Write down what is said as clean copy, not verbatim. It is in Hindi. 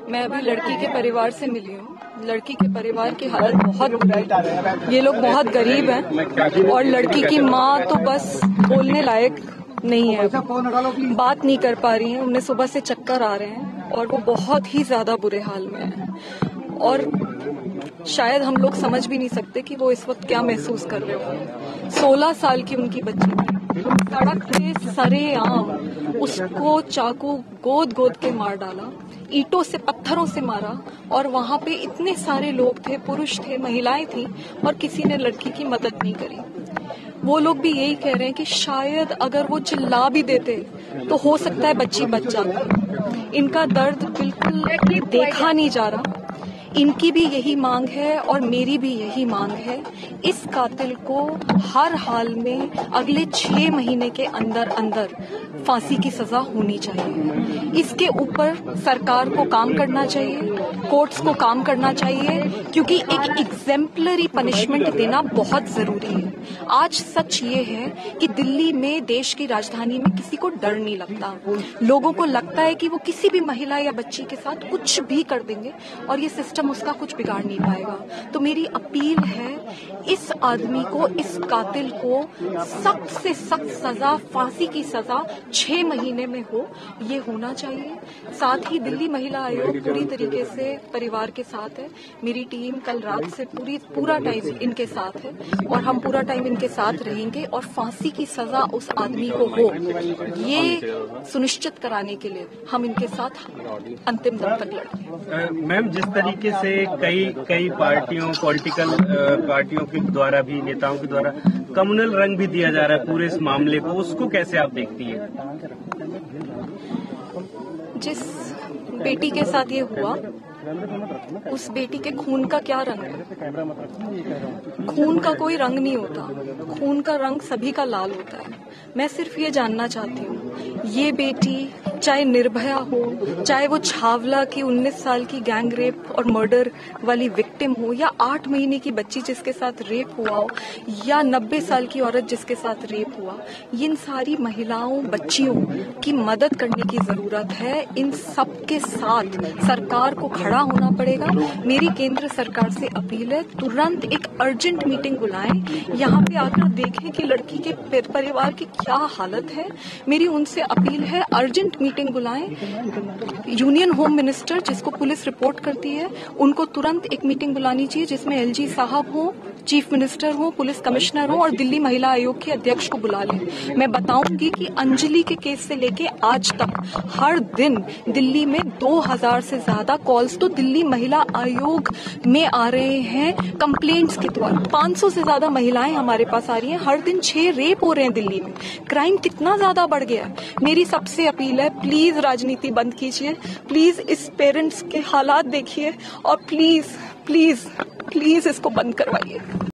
मैं अभी लड़की के परिवार से मिली हूँ। लड़की के परिवार की हालत बहुत बुरी है। ये लोग बहुत गरीब हैं और लड़की की माँ तो बस बोलने लायक नहीं है, बात नहीं कर पा रही है। उन्हें सुबह से चक्कर आ रहे हैं और वो बहुत ही ज्यादा बुरे हाल में है और शायद हम लोग समझ भी नहीं सकते कि वो इस वक्त क्या महसूस कर रहे हो। 16 साल की उनकी बच्ची थी, सड़क पे सरेआम उसको चाकू गोद गोद के मार डाला, ईंटों से पत्थरों से मारा और वहां पे इतने सारे लोग थे, पुरुष थे, महिलाएं थी और किसी ने लड़की की मदद नहीं करी। वो लोग भी यही कह रहे हैं कि शायद अगर वो चिल्ला भी देते तो हो सकता है बच्ची बच जाती। इनका दर्द बिल्कुल देखा नहीं जा रहा। इनकी भी यही मांग है और मेरी भी यही मांग है। इस कातिल को हर हाल में अगले 6 महीने के अंदर अंदर फांसी की सजा होनी चाहिए। इसके ऊपर सरकार को काम करना चाहिए, कोर्ट्स को काम करना चाहिए, क्योंकि एक एग्जेम्पलरी पनिशमेंट देना बहुत जरूरी है। आज सच ये है कि दिल्ली में, देश की राजधानी में, किसी को डर नहीं लगता। लोगों को लगता है कि वो किसी भी महिला या बच्ची के साथ कुछ भी कर देंगे और ये सिस्टम उसका कुछ बिगाड़ नहीं पाएगा। तो मेरी अपील है, इस आदमी को, इस कातिल को सख्त से सख्त सजा, फांसी की सजा 6 महीने में हो, ये होना चाहिए। साथ ही दिल्ली महिला आयोग पूरी तरीके से परिवार के साथ है। मेरी टीम कल रात से पूरा टाइम इनके साथ है और हम पूरा टाइम इनके साथ रहेंगे और फांसी की सजा उस आदमी को हो, ये सुनिश्चित कराने के लिए हम इनके साथ अंतिम दम तक लड़ेंगे। मैम, जिस तरीके से कई पार्टियों, पॉलिटिकल पार्टियों के द्वारा भी, नेताओं के द्वारा कम्युनल रंग भी दिया जा रहा है पूरे इस मामले को, उसको कैसे आप देखती हैं? जिस बेटी के साथ ये हुआ, उस बेटी के खून का क्या रंग है? खून का कोई रंग नहीं होता, खून का रंग सभी का लाल होता है। मैं सिर्फ ये जानना चाहती हूँ, ये बेटी चाहे निर्भया हो, चाहे वो छावला की 19 साल की गैंग रेप और मर्डर वाली विक्टिम हो, या 8 महीने की बच्ची जिसके साथ रेप हुआ हो, या 90 साल की औरत जिसके साथ रेप हुआ, इन सारी महिलाओं, बच्चियों की मदद करने की जरूरत है। इन सबके साथ सरकार को खड़ा होना पड़ेगा। मेरी केंद्र सरकार से अपील है, तुरंत एक अर्जेंट मीटिंग बुलाएं, यहाँ पे आकर देखें कि लड़की के परिवार की क्या हालत है। मेरी उनसे अपील है, अर्जेंट मीटिंग बुलाएं। यूनियन होम मिनिस्टर, जिसको पुलिस रिपोर्ट करती है, उनको तुरंत एक मीटिंग बुलानी चाहिए जिसमें एलजी साहब हो, चीफ मिनिस्टर हो, पुलिस कमिश्नर हो और दिल्ली महिला आयोग के अध्यक्ष को बुला लें। मैं बताऊंगी कि अंजलि के केस से लेके आज तक हर दिन दिल्ली में 2000 से ज्यादा कॉल्स तो दिल्ली महिला आयोग में आ रहे हैं कंप्लेंट्स के द्वारा। 500 से ज्यादा महिलाएं हमारे पास आ रही हैं। हर दिन 6 रेप हो रहे हैं दिल्ली में। क्राइम कितना ज्यादा बढ़ गया है। मेरी सबसे अपील है, प्लीज राजनीति बंद कीजिए, प्लीज इस पेरेंट्स के हालात देखिए और प्लीज प्लीज प्लीज इसको बंद करवाइए।